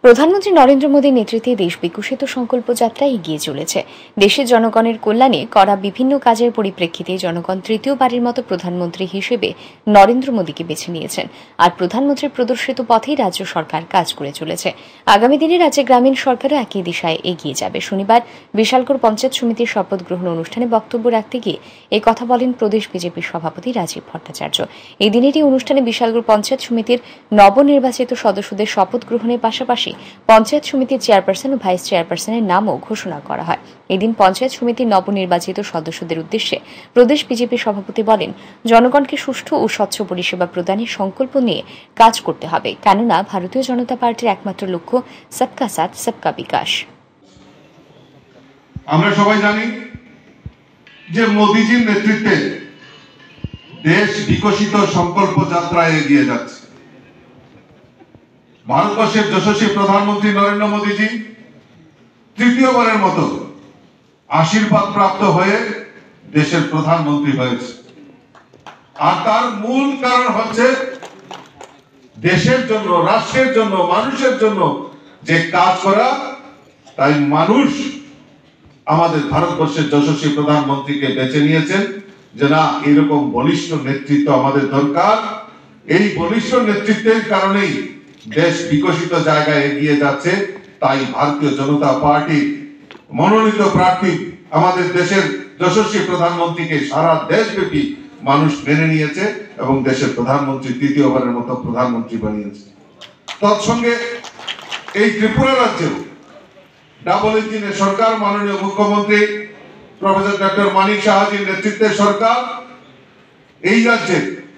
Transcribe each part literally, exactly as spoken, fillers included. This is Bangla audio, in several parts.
প্রধানমন্ত্রী নরেন্দ্র মোদীর নেতৃত্বে দেশ বিকশিত সংকল্প যাত্রা এগিয়ে চলেছে। দেশের জনগণের কল্যাণে করা বিভিন্ন কাজের পরিপ্রেক্ষিতে জনগণ তৃতীয়বারের মতো প্রধানমন্ত্রী হিসেবে নরেন্দ্র মোদীকে বেছে নিয়েছেন। আর প্রধানমন্ত্রীর প্রদর্শিত পথেই রাজ্য সরকার কাজ করে চলেছে। আগামী দিনে রাজ্যে গ্রামীণ সরকারও একই দিশায় এগিয়ে যাবে। শনিবার বিশালগড় পঞ্চায়েত সমিতির শপথ গ্রহণ অনুষ্ঠানে বক্তব্য রাখতে গিয়ে এই কথা বলেন প্রদেশ বিজেপির সভাপতি রাজীব ভট্টাচার্য। এই দিনেরই অনুষ্ঠানে বিশালগড় পঞ্চায়েত সমিতির নবনির্বাচিত সদস্যদের শপথ গ্রহণের পাশাপাশি পঞ্চায়েত সমিতির চেয়ারপারসন ও ভাইস চেয়ারপারসনের নামও ঘোষণা করা হয়। এদিন পঞ্চায়েত সমিতির নবনির্বাচিত সদস্যদের উদ্দেশ্যে প্রদেশ বিজেপির সভাপতি বলেন, জনগণকে সুষ্ঠু ও স্বচ্ছ পরিষেবা প্রদানের সংকল্প নিয়ে কাজ করতে হবে, কেননা ভারতীয় জনতা পার্টির একমাত্র লক্ষ্য সবকা সাথ সবকা বিকাশ। আমরা সবাই জানি যে মোদীজির নেতৃত্বে দেশ বিকশিত সংকল্প যাত্রায় এগিয়ে যাচ্ছে। ভারতবর্ষের যশস্বী প্রধানমন্ত্রী নরেন্দ্র মোদীজি তৃতীয়বারের মতো আশীর্বাদ প্রাপ্ত হয়ে দেশের প্রধানমন্ত্রী হয়েছে। আর তার মূল কারণ হচ্ছে দেশের জন্য, রাষ্ট্রের জন্য, মানুষের জন্য যে কাজ করা। তাই মানুষ আমাদের ভারতবর্ষের যশস্বী প্রধানমন্ত্রীকে বেছে নিয়েছেন যে না, এরকম বলিষ্ঠ নেতৃত্ব আমাদের দরকার। এই বলিষ্ঠ নেতৃত্বের কারণেই দেশ বিকশিত জায়গায় এগিয়ে যাচ্ছে। তাই ভারতীয় জনতা পার্টি মনোনীত প্রার্থী আমাদের দেশের যশস্বী প্রধানমন্ত্রীকে সারা দেশব্যাপী মানুষ মেনে নিয়েছে এবং দেশের প্রধানমন্ত্রী তৃতীয়বারের মতো প্রধানমন্ত্রী বানিয়েছে। তৎসঙ্গে এই ত্রিপুরা রাজ্যেও ডাবল ইঞ্জিনের সরকার, মাননীয় মুখ্যমন্ত্রী প্রফেসর ডক্টর মানিক সাহাজির নেতৃত্বের সরকার এই রাজ্যে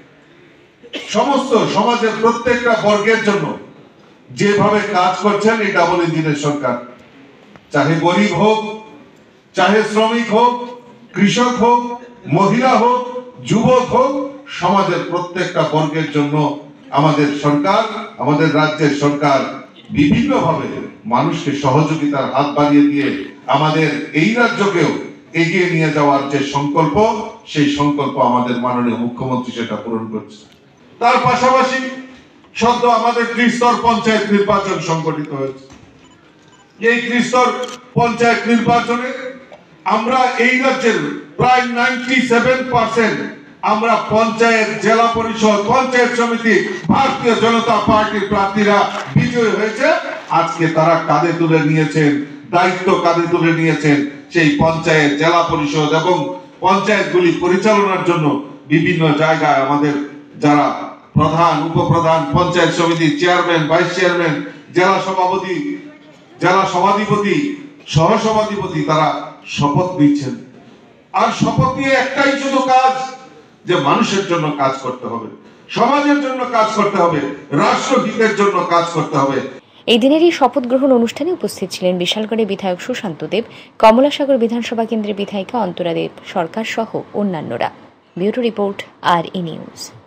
সমস্ত সমাজের প্রত্যেকটা বর্গের জন্য যেভাবে কাজ করছেন এই ডাবল ইঞ্জিনের সরকার, চাহে গরিব হোক, চাহে শ্রমিক হোক, কৃষক হোক, মহিলা হোক, যুবক হোক, সমাজের প্রত্যেকটা বর্গের জন্য আমাদের সরকার, আমাদের রাজ্যের সরকার বিভিন্নভাবে মানুষকে সহযোগিতার হাত বাড়িয়ে দিয়ে আমাদের এই রাজ্যকেও এগিয়ে নিয়ে যাওয়ার যে সংকল্প, সেই সংকল্প আমাদের মাননীয় মুখ্যমন্ত্রী সেটা পূরণ করছে। তার পাশাপাশি সদ্য আমাদের ত্রিস্তর পঞ্চায়েত নির্বাচন সংগঠিত হয়েছে। এই ত্রিস্তর পঞ্চায়েত নির্বাচনে আমরা এই রাজ্যের প্রায় নাইনটি সেভেন পার্সেন্ট আমরা পঞ্চায়েত, জেলা পরিষদ, পঞ্চায়েত সমিতি ভারতীয় জনতা পার্টির প্রার্থীরা বিজয়ী হয়েছে। আজকে তারা কাঁধে তুলে নিয়েছেন, দায়িত্ব কাঁধে তুলে নিয়েছেন সেই পঞ্চায়েত, জেলা পরিষদ এবং পঞ্চায়েতগুলি পরিচালনার জন্য বিভিন্ন জায়গায় আমাদের যারা প্রধান, উপপ্রধান, পঞ্চায়েত সমিতির চেয়ারম্যান, ভাইস চেয়ারম্যান, জেলা সভাপতি, জেলা সভাধিপতি, সহসভাধিপতি তারা শপথ নিচ্ছেন। আর শপথ নিয়ে একটাই শুধু কাজ, যে মানুষের জন্য কাজ করতে হবে, সমাজের জন্য কাজ করতে হবে, রাষ্ট্রহিতের জন্য কাজ করতে হবে। এই দিনের এই শপথ গ্রহণ অনুষ্ঠানে উপস্থিত ছিলেন বিশালগড়ের বিধায়ক সুশান্ত দেব, কমলাসাগর বিধানসভা কেন্দ্রের বিধায়িকা অন্তরা দেব সরকার সহ অন্যান্যরা। ব্যুরো রিপোর্ট, আর ই নিউজ।